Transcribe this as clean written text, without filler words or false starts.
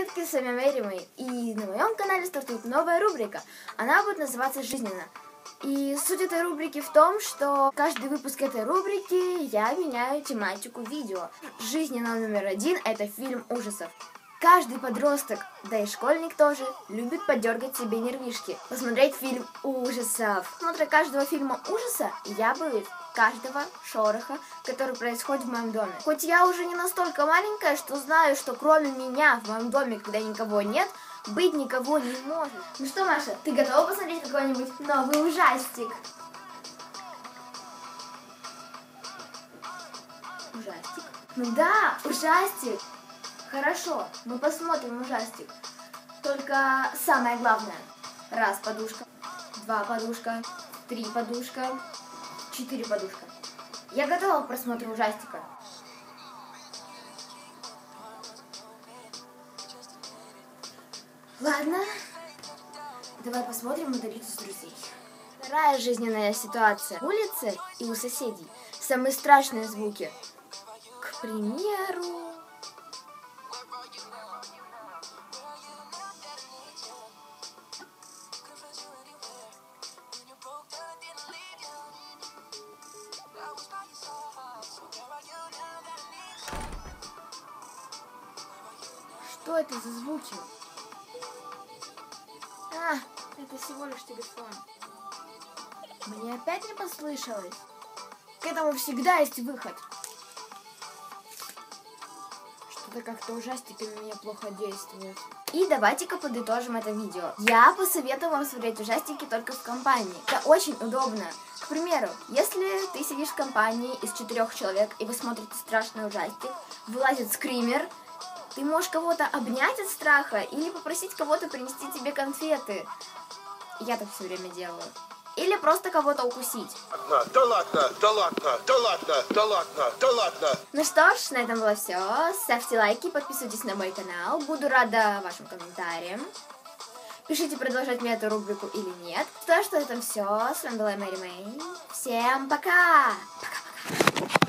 детки, с вами Мэри Мэй, и на моем канале стартует новая рубрика. Она будет называться «Жизненно». И суть этой рубрики в том, что каждый выпуск этой рубрики я меняю тематику видео. «Жизненно» номер 1 – это фильм ужасов. Каждый подросток, да и школьник тоже, любит подергать себе нервишки, посмотреть фильм ужасов. Смотря каждого фильма ужаса, я боюсь каждого шороха, который происходит в моем доме. Хоть я уже не настолько маленькая, что знаю, что кроме меня в моем доме, когда никого нет, быть никого не может. Ну что, Маша, ты готова посмотреть какой-нибудь новый ужастик? Ужастик? Ну да, ужастик. Хорошо, мы посмотрим ужастик. Только самое главное. 1 подушка, 2 подушка, 3 подушка, 4 подушка. Я готова к просмотру ужастика. Ладно, давай посмотрим «Удалить из друзей». Вторая жизненная ситуация. Улицы и у соседей. Самые страшные звуки. К примеру... Что это за звуки? Это всего лишь телефон. Мне опять не послышалось. К этому всегда есть выход. Что-то как-то ужастики на меня плохо действуют. И давайте-ка подытожим это видео. Я посоветую вам смотреть ужастики только в компании. Это очень удобно. К примеру, если ты сидишь в компании из 4 человек, и вы смотрите страшный ужастик, вылазит скример, ты можешь кого-то обнять от страха или попросить кого-то принести тебе конфеты. Я так все время делаю. Или просто кого-то укусить. Да ладно, да ладно, да ладно, да ладно, да ладно. Ну что ж, на этом было все. Ставьте лайки, подписывайтесь на мой канал. Буду рада вашим комментариям. Пишите, продолжать мне эту рубрику или нет. Что ж, на этом все. С вами была Мэри Мэй. Всем пока! Пока-пока.